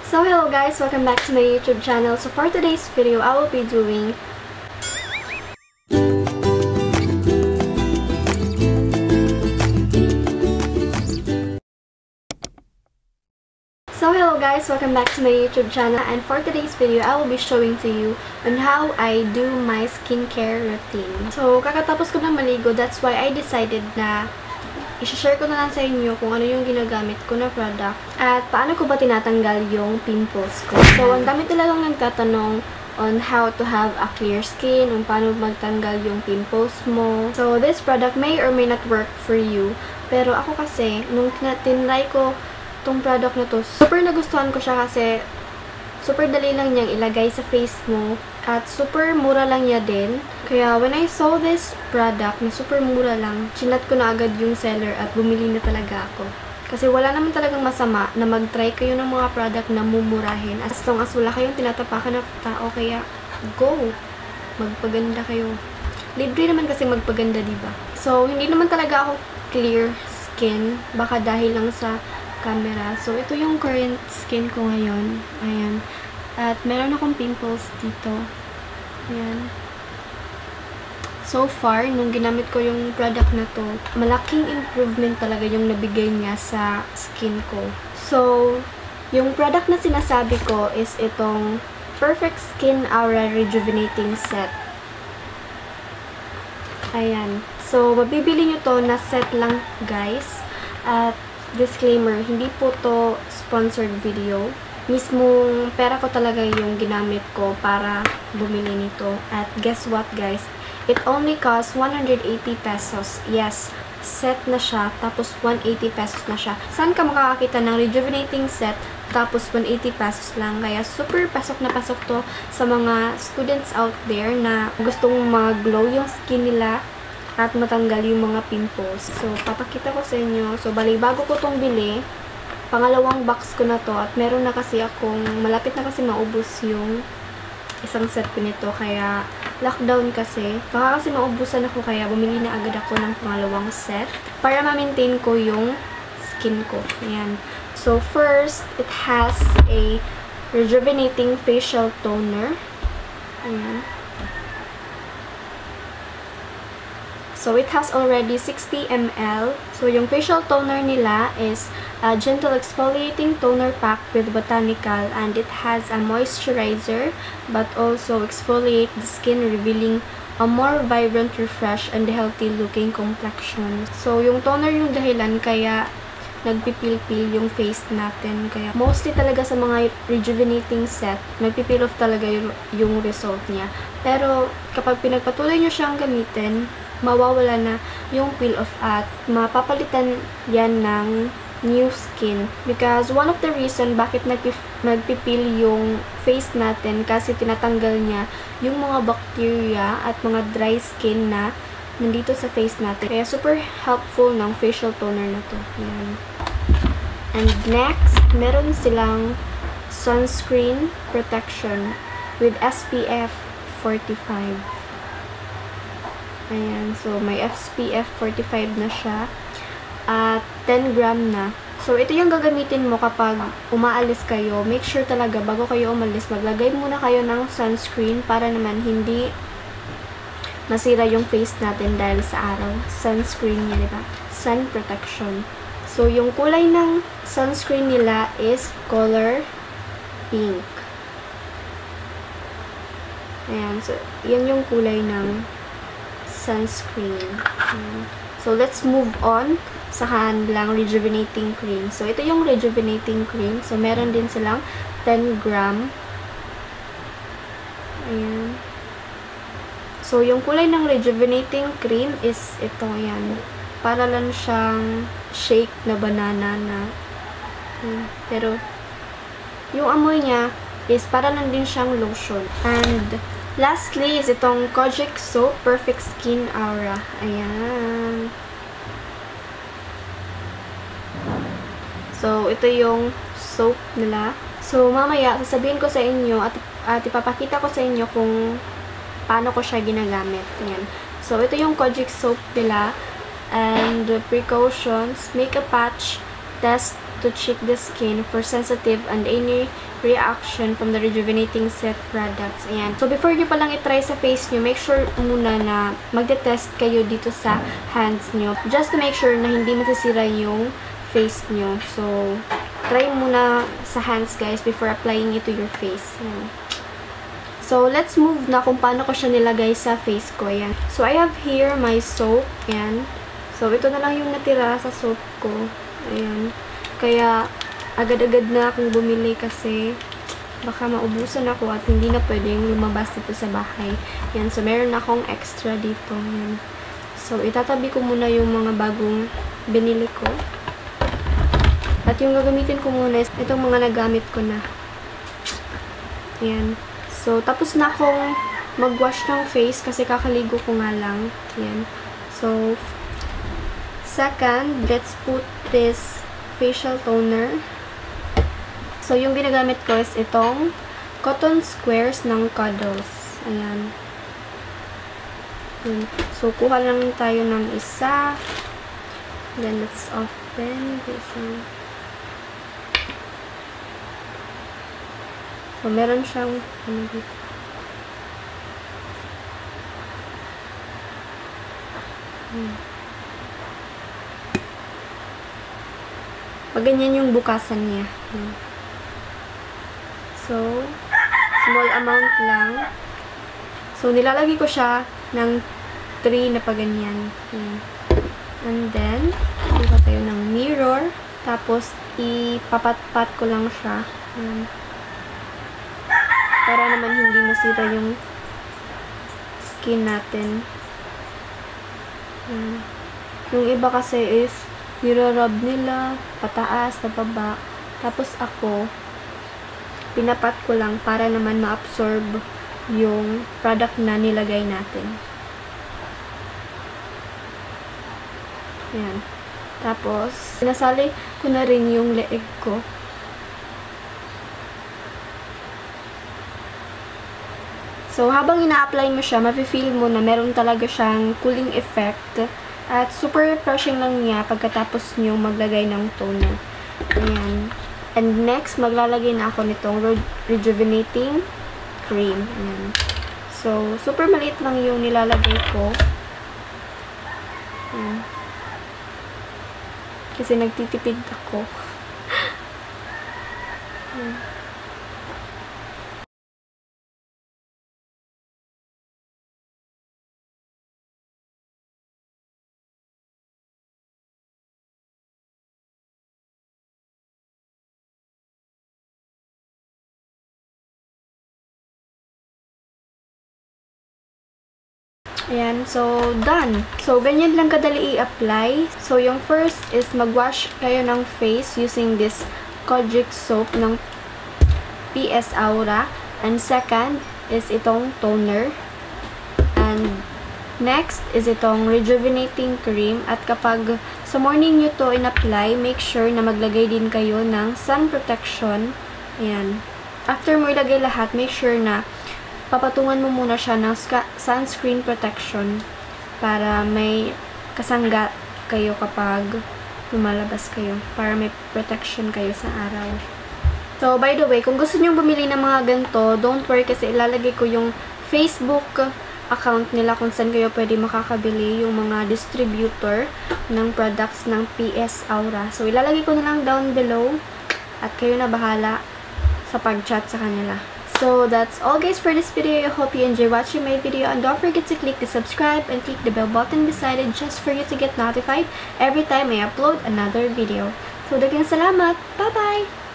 So hello guys, welcome back to my YouTube channel. So for today's video, I will be doing welcome back to my YouTube channel, and for today's video, I will be showing to you on how I do my skincare routine. So kakatapos ko na maligo, that's why I decided na i-share ko na lang sa inyo kung ano yung ginagamit ko na product at paano ko ba tinatanggal yung pimples ko. So, ang dami talagang nagtatanong on how to have a clear skin, on paano magtanggal yung pimples mo. So, this product may or may not work for you. Pero ako kasi, nung tinry ko tong product na to, super nagustuhan ko siya kasi super dali lang niyang ilagay sa face mo at super mura lang niya din. Kaya when I saw this product na super mura lang, chinat ko na agad yung seller at bumili na talaga ako. Kasi wala naman talagang masama na mag-try kayo ng mga product na mumurahin as long as wala kayong tinatapakan na tao. Kaya go! Magpaganda kayo. Libre naman kasi magpaganda, diba? So, hindi naman talaga ako clear skin. Baka dahil lang sa camera. So, ito yung current skin ko ngayon. Ayan. At meron akong pimples dito. Ayan. So far, nung ginamit ko yung product na to, malaking improvement talaga yung nabigay niya sa skin ko. So, yung product na sinasabi ko is itong Perfect Skin Aura Rejuvenating Set. Ayan. So, mabibili nyo to na set lang, guys. At disclaimer, hindi po to sponsored video. Mismong pera ko talaga yung ginamit ko para bumili nito. At guess what, guys? It only costs 180 pesos. Yes, set na siya. Tapos 180 pesos na siya. Saan ka makakakita ng rejuvenating set tapos 180 pesos lang? Kaya super pasok na pasok to sa mga students out there na gustong mag-glow yung skin nila at matanggal yung mga pimples. So, papakita ko sa inyo. So, bali, bago ko tong bili, pangalawang box ko na to. At meron na kasi akong, malapit na kasi maubos yung isang set ko nito. Kaya, lockdown kasi. Baka kasi maubusan ako, kaya bumili na agad ako ng pangalawang set para ma-maintain ko yung skin ko. Ayan. So, first, it has a rejuvenating facial toner. Ayan. So, it has already 60 ml. So, yung facial toner nila is a gentle exfoliating toner pack with botanical, and it has a moisturizer but also exfoliate the skin, revealing a more vibrant, refresh, and healthy looking complexion. So, yung toner yung dahilan kaya nagpipil-pil yung face natin. Kaya mostly talaga sa mga rejuvenating set, nagpipil off talaga yung result niya. Pero kapag pinagpatuloy nyo siyang gamitin, mawawala na yung peel off at mapapalitan yan ng new skin. Because one of the reason bakit nagpipil yung face natin kasi tinatanggal niya yung mga bacteria at mga dry skin na nandito sa face natin. Kaya super helpful ng facial toner na to. Yan. And next, meron silang sunscreen protection with SPF 45. Ayan. So, may SPF 45 na siya. At 10 gram na. So, ito yung gagamitin mo kapag umaalis kayo. Make sure talaga, bago kayo umalis, maglagay muna kayo ng sunscreen para naman hindi masira yung face natin dahil sa araw. Sunscreen niya, diba? Sun protection. So, yung kulay ng sunscreen nila is color pink. Ayan. So, yan yung kulay ng sunscreen. So, let's move on sa kanilang rejuvenating cream. So, ito yung rejuvenating cream. So, meron din silang 10 gram. Ayan. So, yung kulay ng rejuvenating cream is ito, yan. Para lang siyang shake na banana na. Pero, yung amoy niya is para lang din siyang lotion. And, lastly is itong Kojic Soap Perfect Skin Aura. Ayan. So, ito yung soap nila. So, mamaya, sasabihin ko sa inyo at ipapakita ko sa inyo kung paano ko siya ginagamit. Ayan. So, ito yung Kojic Soap nila. And, precautions, make a patch, test to check the skin for sensitive and any reaction from the Rejuvenating Set products. Ayan. So, before nyo palang itry sa face nyo, make sure muna na magte-test kayo dito sa hands nyo. Just to make sure na hindi masisira yung face nyo. So, try muna sa hands, guys, before applying it to your face. Ayan. So, let's move na kung paano ko siya nilagay sa face ko. Ayan. So, I have here my soap. Ayan. So, ito na lang yung natira sa soap ko. Ayan. Kaya, agad-agad na akong bumili kasi baka maubusan ako at hindi na pwedeng lumabas dito sa bahay. Yan. So, meron akong extra dito. Yan. So, itatabi ko muna yung mga bagong binili ko. At yung gagamitin ko muna is itong mga nagamit ko na. Yan. So, tapos na akong mag-wash ng face kasi kakaligo ko nga lang. Yan. So, second, let's put this facial toner. So, yung ginagamit ko is itong cotton squares ng Cuddles. Ayan. So, kuha lang tayo ng isa. Then, let's open this one. So, meron siyang ano dito. Pag ganyan yung bukasan niya. So, small amount lang. So, nilalagay ko siya ng 3 na paganyan. And then, kuha tayo ng mirror. Tapos, ipapat-pat ko lang siya. Para naman hindi masira yung skin natin. Yung iba kasi is, nirarub nila, pataas, pababa. Tapos ako, pinapat ko lang para naman ma-absorb yung product na nilagay natin. Ayan. Tapos, sinasali ko na rin yung leeg ko. So, habang ina-apply mo siya, mafe-feel mo na meron talaga siyang cooling effect. At super refreshing lang niya pagkatapos nyo maglagay ng toner. Ayan. And next, maglalagay na ako nitong rejuvenating cream. Ayan. So, super maliit lang yung nilalagay ko. Ayan. Kasi nagtitipid ako. Ayan. Ayan, so, done. So, ganyan lang kadali i-apply. So, yung first is mag-wash kayo ng face using this Kojic soap ng PS Aura. And second is itong toner. And next is itong rejuvenating cream. At kapag sa morning nyo to in-apply, make sure na maglagay din kayo ng sun protection. Ayan. After mo ilagay lahat, make sure na papatungan mo muna siya ng sunscreen protection para may kasangga kayo kapag lumalabas kayo. Para may protection kayo sa araw. So, by the way, kung gusto nyo bumili ng mga ganito, don't worry kasi ilalagay ko yung Facebook account nila kung saan kayo pwede makakabili yung mga distributor ng products ng PS Aura. So, ilalagay ko na lang down below at kayo na bahala sa pag-chat sa kanila. So, that's all guys for this video. I hope you enjoy watching my video and don't forget to click the subscribe and click the bell button beside it just for you to get notified every time I upload another video. So, daghang salamat! Bye-bye!